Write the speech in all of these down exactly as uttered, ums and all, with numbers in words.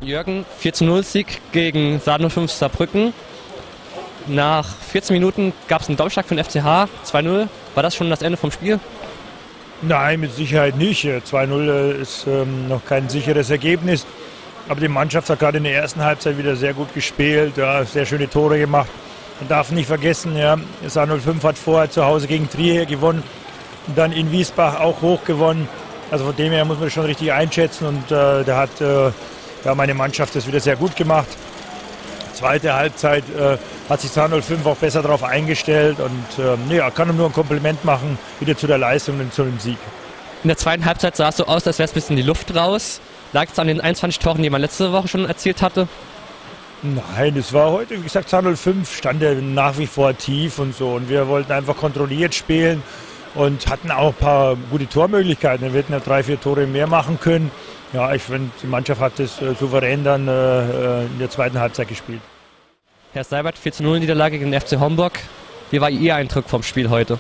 Jürgen, vier zu null Sieg gegen Saar null fünf Saarbrücken. Nach vierzehn Minuten gab es einen Doppelschlag für den F C H, zwei null. War das schon das Ende vom Spiel? Nein, mit Sicherheit nicht. zwei null ist ähm, noch kein sicheres Ergebnis. Aber die Mannschaft hat gerade in der ersten Halbzeit wieder sehr gut gespielt, ja, sehr schöne Tore gemacht. Man darf nicht vergessen, ja, Saar null fünf hat vorher zu Hause gegen Trier gewonnen und dann in Wiesbach auch hoch gewonnen. Also von dem her muss man das schon richtig einschätzen und äh, da hat äh, ja, meine Mannschaft das wieder sehr gut gemacht. Zweite Halbzeit äh, hat sich Saar null fünf auch besser darauf eingestellt und äh, ja, kann ihm nur ein Kompliment machen, wieder zu der Leistung und zu dem Sieg. In der zweiten Halbzeit sah es so aus, als wäre es ein bisschen die Luft raus. Lag es an den einundzwanzig Toren, die man letzte Woche schon erzielt hatte? Nein, es war heute, wie gesagt, Saar null fünf stand ja nach wie vor tief und so. Und wir wollten einfach kontrolliert spielen und hatten auch ein paar gute Tormöglichkeiten. Wir hätten ja drei, vier Tore mehr machen können. Ja, ich finde, die Mannschaft hat das äh, souverän dann äh, in der zweiten Halbzeit gespielt. Herr Seibert, vier zu null Niederlage gegen den F C Homburg. Wie war Ihr Eindruck vom Spiel heute?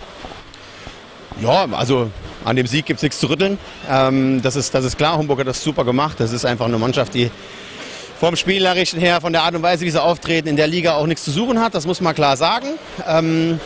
Ja, also an dem Sieg gibt es nichts zu rütteln. Ähm, das ist, das ist klar, Homburg hat das super gemacht. Das ist einfach eine Mannschaft, die vom Spielerischen her, von der Art und Weise, wie sie auftreten, in der Liga auch nichts zu suchen hat. Das muss man klar sagen. Ähm,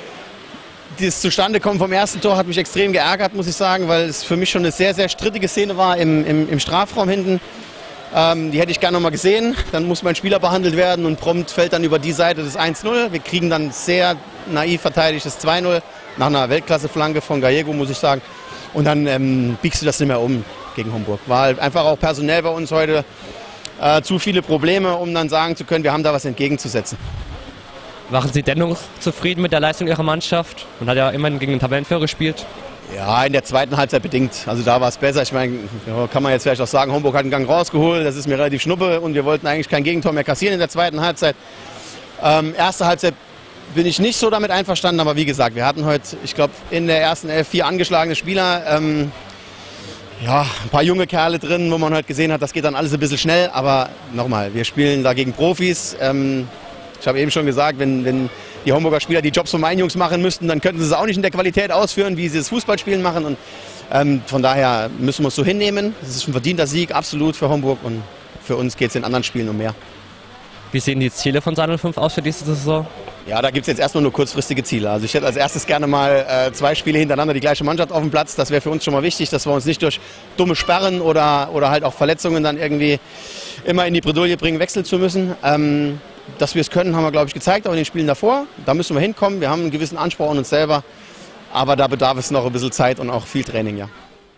das Zustandekommen vom ersten Tor hat mich extrem geärgert, muss ich sagen, weil es für mich schon eine sehr, sehr strittige Szene war im, im, im Strafraum hinten. Ähm, die hätte ich gerne noch mal gesehen. Dann muss mein Spieler behandelt werden und prompt fällt dann über die Seite das eins null. Wir kriegen dann sehr naiv verteidigtes zwei null nach einer Weltklasse-Flanke von Gallego, muss ich sagen. Und dann ähm, biegst du das nicht mehr um gegen Homburg. War halt einfach auch personell bei uns heute äh, zu viele Probleme, um dann sagen zu können, wir haben da was entgegenzusetzen. Waren Sie dennoch zufrieden mit der Leistung Ihrer Mannschaft? Man hat ja immerhin gegen den Tabellenführer gespielt. Ja, in der zweiten Halbzeit bedingt. Also da war es besser. Ich meine, kann man jetzt vielleicht auch sagen, Homburg hat einen Gang rausgeholt. Das ist mir relativ schnuppe und wir wollten eigentlich kein Gegentor mehr kassieren in der zweiten Halbzeit. Ähm, erste Halbzeit bin ich nicht so damit einverstanden, aber wie gesagt, wir hatten heute, ich glaube, in der ersten Elf vier angeschlagene Spieler. Ähm, ja, ein paar junge Kerle drin, wo man heute gesehen hat, das geht dann alles ein bisschen schnell. Aber nochmal, wir spielen da gegen Profis. Ähm, ich habe eben schon gesagt, wenn, wenn die Homburger Spieler die Jobs von meinen Jungs machen müssten, dann könnten sie es auch nicht in der Qualität ausführen, wie sie das Fußballspielen machen. Und ähm, von daher müssen wir es so hinnehmen. Es ist ein verdienter Sieg, absolut für Homburg. Und für uns geht es in anderen Spielen um mehr. Wie sehen die Ziele von Saar null fünf aus für diese Saison? Ja, da gibt es jetzt erstmal nur kurzfristige Ziele. Also ich hätte als erstes gerne mal äh, zwei Spiele hintereinander die gleiche Mannschaft auf dem Platz. Das wäre für uns schon mal wichtig, dass wir uns nicht durch dumme Sperren oder, oder halt auch Verletzungen dann irgendwie immer in die Bredouille bringen, wechseln zu müssen. Ähm, dass wir es können, haben wir, glaube ich, gezeigt, auch in den Spielen davor. Da müssen wir hinkommen. Wir haben einen gewissen Anspruch an uns selber. Aber da bedarf es noch ein bisschen Zeit und auch viel Training, ja.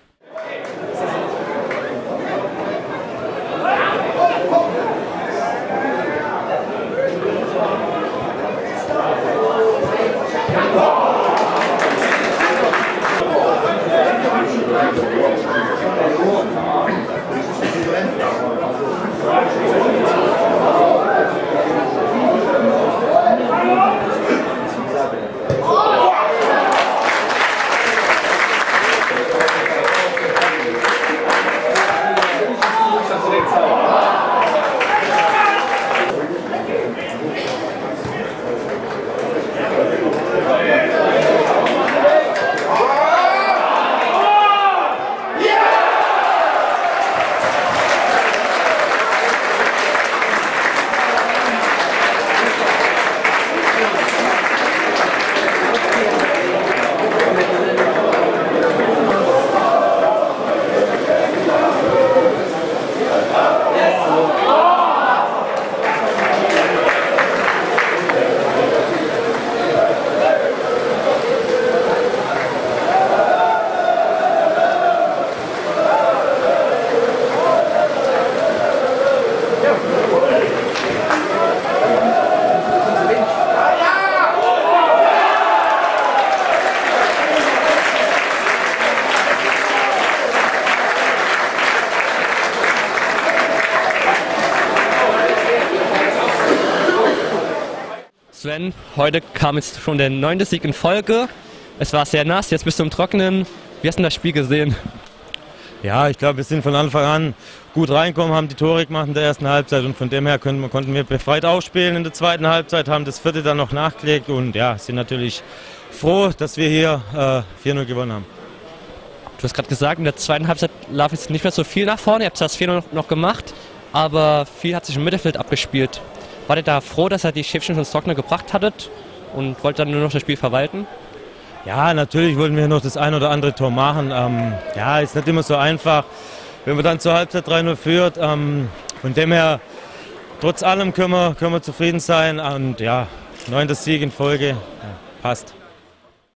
Sven, heute kam jetzt schon der neunte Sieg in Folge. Es war sehr nass, jetzt bist du im Trockenen. Wie hast du das Spiel gesehen? Ja, ich glaube, wir sind von Anfang an gut reingekommen, haben die Tore gemacht in der ersten Halbzeit und von dem her können, konnten wir befreit aufspielen in der zweiten Halbzeit, haben das vierte dann noch nachgelegt und ja, sind natürlich froh, dass wir hier äh, vier null gewonnen haben. Du hast gerade gesagt, in der zweiten Halbzeit lief jetzt nicht mehr so viel nach vorne, ihr habt das vier null noch gemacht. aber viel hat sich im Mittelfeld abgespielt. War ihr da froh, dass ihr die Schäfchen ins Trockene gebracht hattet und wollt dann nur noch das Spiel verwalten? Ja, natürlich wollten wir noch das ein oder andere Tor machen. Ähm, ja, ist nicht immer so einfach, wenn man dann zur Halbzeit drei null führt. Ähm, von dem her, trotz allem können wir, können wir zufrieden sein und ja, neunter Sieg in Folge, ja, passt.